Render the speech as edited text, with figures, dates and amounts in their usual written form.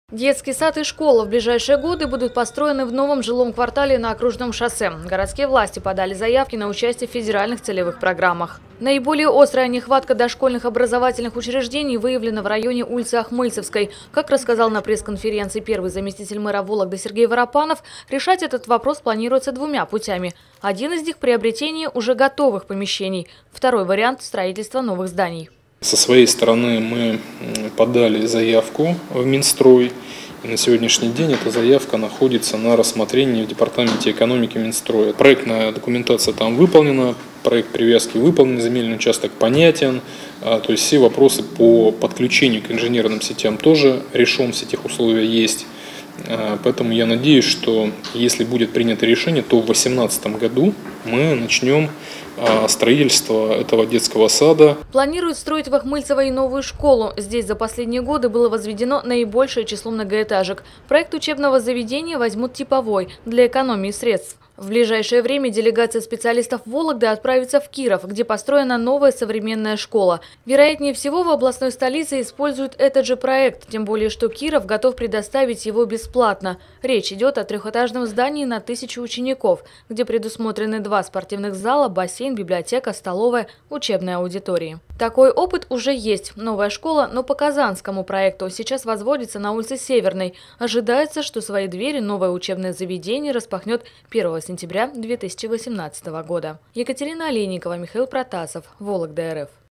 Детский сад и школа в ближайшие годы будут построены в новом жилом квартале на Окружном шоссе. Городские власти подали заявки на участие в федеральных целевых программах. Наиболее острая нехватка дошкольных образовательных учреждений выявлена в районе улицы Ахмыльцевской. Как рассказал на пресс-конференции первый заместитель мэра Вологды Сергей Воропанов, решать этот вопрос планируется двумя путями. Один из них – приобретение уже готовых помещений. Второй вариант – строительство новых зданий. Со своей стороны мы подали заявку в Минстрой. И на сегодняшний день эта заявка находится на рассмотрении в Департаменте экономики Минстроя. Проектная документация там выполнена, проект привязки выполнен, земельный участок понятен. То есть все вопросы по подключению к инженерным сетям тоже решен, все тех условия есть. Поэтому я надеюсь, что если будет принято решение, то в 2018 году мы начнем строительство этого детского сада. Планируют строить в Ахмыльцево и новую школу. Здесь за последние годы было возведено наибольшее число многоэтажек. Проект учебного заведения возьмут типовой для экономии средств. В ближайшее время делегация специалистов Вологды отправится в Киров, где построена новая современная школа. Вероятнее всего, в областной столице используют этот же проект, тем более, что Киров готов предоставить его бесплатно. Речь идет о трехэтажном здании на 1000 учеников, где предусмотрены 2 спортивных зала, бассейн, библиотека, столовая, учебные аудитории. Такой опыт уже есть. Новая школа, но по казанскому проекту, сейчас возводится на улице Северной. Ожидается, что свои двери новое учебное заведение распахнет 1 сентября 2018 года. Екатерина Олейникова, Михаил Протасов, Вологда РФ.